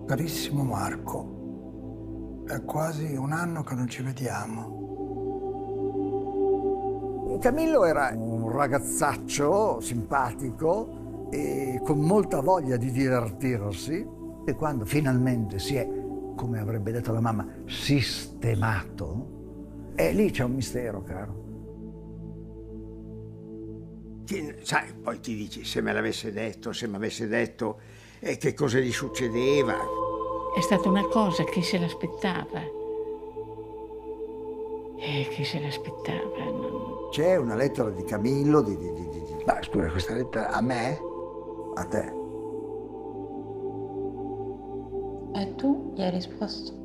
Carissimo Marco, è quasi un anno che non ci vediamo. Camillo era un ragazzaccio simpatico e con molta voglia di divertirsi, e quando finalmente si è, come avrebbe detto la mamma, sistemato, e lì c'è un mistero, caro. Sai, poi ti dici, se me l'avesse detto, se mi avesse detto che cosa gli succedeva. È stata una cosa che se l'aspettava. E chi se l'aspettava non... C'è una lettera di Camillo Ma scusa, questa lettera a me? a te. E tu gli hai risposto?